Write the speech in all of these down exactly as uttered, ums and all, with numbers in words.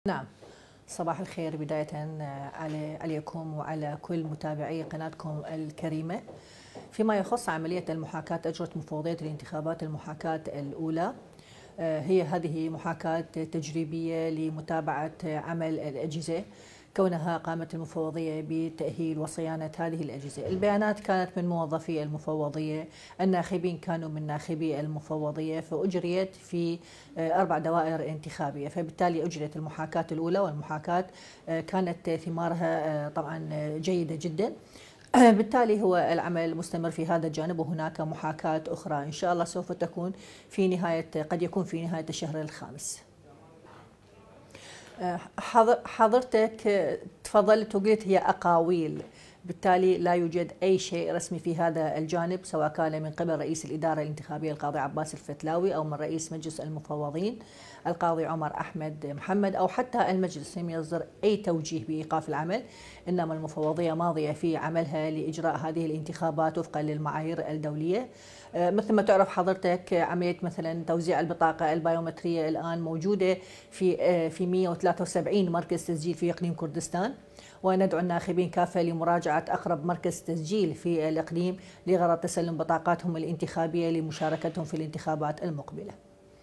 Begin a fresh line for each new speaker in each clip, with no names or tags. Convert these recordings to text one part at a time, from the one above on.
نعم، صباح الخير بداية على عليكم وعلى كل متابعي قناتكم الكريمة. فيما يخص عملية المحاكاة، أجرت مفوضية الانتخابات المحاكاة الأولى. هي هذه محاكاة تجريبية لمتابعة عمل الأجهزة، كونها قامت المفوضية بتأهيل وصيانة هذه الأجهزة. البيانات كانت من موظفي المفوضية، الناخبين كانوا من ناخبي المفوضية، فأجريت في أربع دوائر انتخابية، فبالتالي أجريت المحاكاة الأولى، والمحاكاة كانت ثمارها طبعا جيدة جدا. بالتالي هو العمل مستمر في هذا الجانب، وهناك محاكاة أخرى إن شاء الله سوف تكون في نهاية قد يكون في نهاية الشهر الخامس. حضرتك تفضلت وقلت هي أقاويل، بالتالي لا يوجد أي شيء رسمي في هذا الجانب، سواء كان من قبل رئيس الإدارة الانتخابية القاضي عباس الفتلاوي، أو من رئيس مجلس المفوضين القاضي عمر أحمد محمد، أو حتى المجلس لم يصدر أي توجيه بإيقاف العمل. إنما المفوضية ماضية في عملها لإجراء هذه الانتخابات وفقا للمعايير الدولية. مثل ما تعرف حضرتك، عملية مثلا توزيع البطاقة البيومترية الآن موجودة في في مئة وثلاثة وسبعين مركز تسجيل في إقليم كردستان، وندعو الناخبين كافة لمراجعة أقرب مركز تسجيل في الإقليم لغرض تسلم بطاقاتهم الانتخابية لمشاركتهم في الانتخابات المقبلة.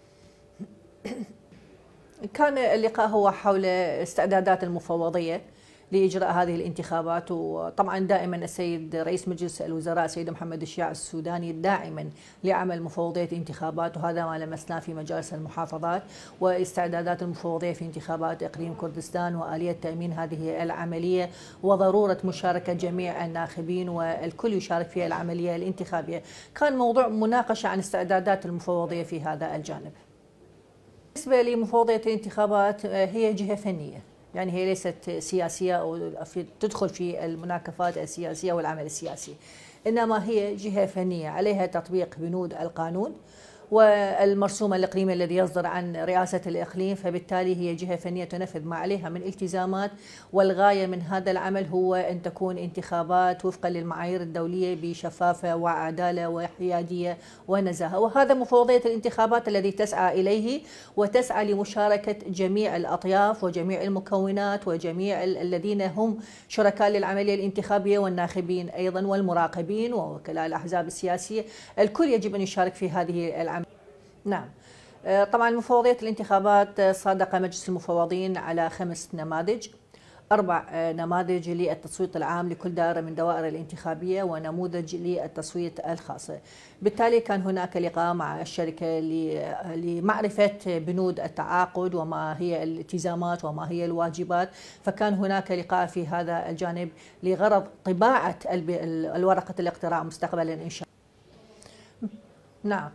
كان اللقاء هو حول استعدادات المفوضية لإجراء هذه الانتخابات، وطبعا دائما السيد رئيس مجلس الوزراء السيد محمد الشياع السوداني داعما لعمل مفوضية انتخابات، وهذا ما لمسناه في مجالس المحافظات واستعدادات المفوضية في انتخابات إقليم كردستان، وآلية تأمين هذه العملية، وضرورة مشاركة جميع الناخبين والكل يشارك في العملية الانتخابية. كان موضوع مناقشة عن استعدادات المفوضية في هذا الجانب. بالنسبة لمفوضية الانتخابات، هي جهة فنية، يعني هي ليست سياسية أو تدخل في المناكفات السياسية والعمل السياسي، إنما هي جهة فنية عليها تطبيق بنود القانون والمرسوم الإقليمي الذي يصدر عن رئاسة الإقليم، فبالتالي هي جهة فنية تنفذ ما عليها من التزامات، والغاية من هذا العمل هو أن تكون انتخابات وفقا للمعايير الدولية بشفافة وعدالة وحيادية ونزاهة، وهذا مفوضية الانتخابات الذي تسعى إليه، وتسعى لمشاركة جميع الأطياف وجميع المكونات وجميع الذين هم شركاء للعملية الانتخابية، والناخبين أيضا والمراقبين ووكلاء الأحزاب السياسية، الكل يجب أن يشارك في هذه العملية. نعم، طبعا مفوضية الانتخابات صادق مجلس المفوضين على خمس نماذج، أربع نماذج للتصويت العام لكل دائرة من دوائر الانتخابية، ونموذج للتصويت الخاص. بالتالي كان هناك لقاء مع الشركة لمعرفة بنود التعاقد وما هي الالتزامات وما هي الواجبات، فكان هناك لقاء في هذا الجانب لغرض طباعة الورقة الاقتراع مستقبلا إن شاء الله. نعم،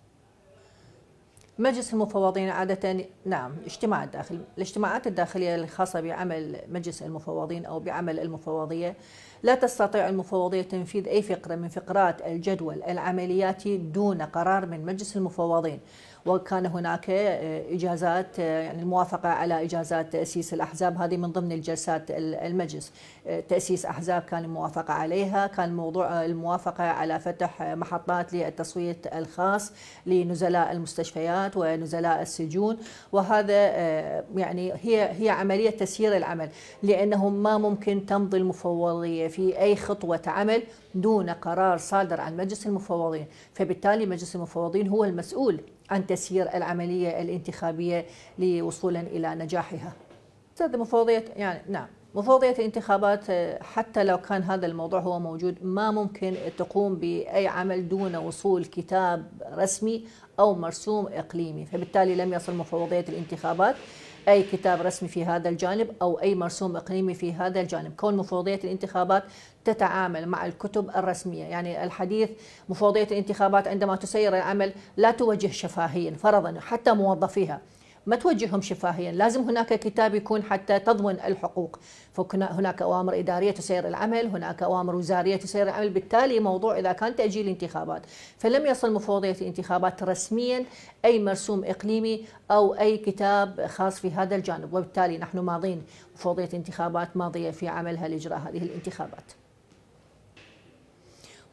مجلس المفوضين عادة نعم اجتماعات داخل الاجتماعات الداخلية الخاصة بعمل مجلس المفوضين أو بعمل المفوضية، لا تستطيع المفوضية تنفيذ أي فقرة من فقرات الجدول العملياتي دون قرار من مجلس المفوضين. وكان هناك إجازات، يعني الموافقة على إجازات تأسيس الأحزاب، هذه من ضمن الجلسات المجلس. تأسيس أحزاب كان الموافقة عليها، كان موضوع الموافقة على فتح محطات للتصويت الخاص لنزلاء المستشفيات ونزلاء السجون، وهذا يعني هي هي عملية تسيير العمل، لأنه ما ممكن تمضي المفوضية في أي خطوة عمل دون قرار صادر عن مجلس المفوضين، فبالتالي مجلس المفوضين هو المسؤول عن تسيير العملية الانتخابية لوصولا إلى نجاحها. مفوضية يعني نعم مفوضية الانتخابات، حتى لو كان هذا الموضوع هو موجود، ما ممكن تقوم بأي عمل دون وصول كتاب رسمي أو مرسوم إقليمي، فبالتالي لم يصل مفوضية الانتخابات أي كتاب رسمي في هذا الجانب أو أي مرسوم إقليمي في هذا الجانب. كون مفوضية الانتخابات تتعامل مع الكتب الرسمية، يعني الحديث مفوضية الانتخابات عندما تسير العمل لا توجه شفاهيا، فرضا حتى موظفيها ما توجههم شفاهيا، لازم هناك كتاب يكون حتى تضمن الحقوق، فهناك أوامر إدارية تسير العمل، هناك أوامر وزارية تسير العمل. بالتالي موضوع إذا كان تأجيل انتخابات، فلم يصل مفوضية الانتخابات رسميا أي مرسوم إقليمي أو أي كتاب خاص في هذا الجانب، وبالتالي نحن ماضين، مفوضية الانتخابات ماضية في عملها لإجراء هذه الانتخابات.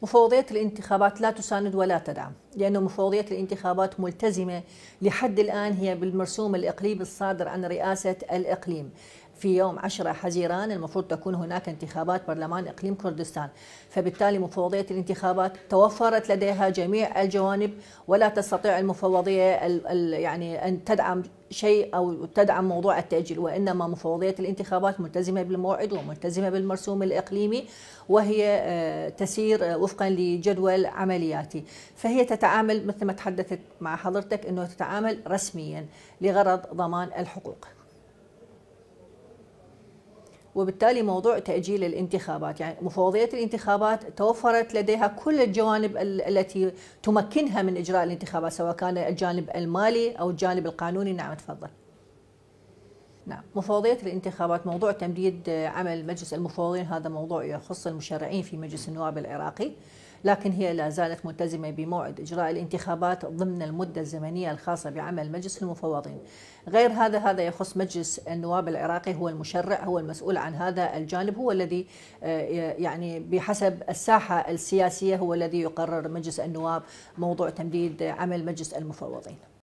مفوضية الانتخابات لا تساند ولا تدعم، لأن مفوضية الانتخابات ملتزمة لحد الآن هي بالمرسوم الإقليمي الصادر عن رئاسة الإقليم. في يوم عشرة حزيران المفروض تكون هناك انتخابات برلمان إقليم كردستان، فبالتالي مفوضية الانتخابات توفرت لديها جميع الجوانب، ولا تستطيع المفوضية ال ال يعني أن تدعم شيء أو تدعم موضوع التأجيل، وإنما مفوضية الانتخابات ملتزمة بالموعد وملتزمة بالمرسوم الإقليمي، وهي تسير وفقا لجدول عملياتي. فهي تتعامل مثل ما تحدثت مع حضرتك أنه تتعامل رسميا لغرض ضمان الحقوق. وبالتالي موضوع تأجيل الانتخابات، يعني مفوضية الانتخابات توفرت لديها كل الجوانب التي تمكنها من إجراء الانتخابات، سواء كان الجانب المالي أو الجانب القانوني. نعم تفضل. نعم، مفوضية الانتخابات موضوع تمديد عمل مجلس المفوضين هذا موضوع يخص المشرعين في مجلس النواب العراقي، لكن هي لا زالت ملتزمة بموعد إجراء الانتخابات ضمن المدة الزمنية الخاصة بعمل مجلس المفوضين. غير هذا هذا يخص مجلس النواب العراقي، هو المشرع، هو المسؤول عن هذا الجانب، هو الذي يعني بحسب الساحة السياسية هو الذي يقرر مجلس النواب موضوع تمديد عمل مجلس المفوضين.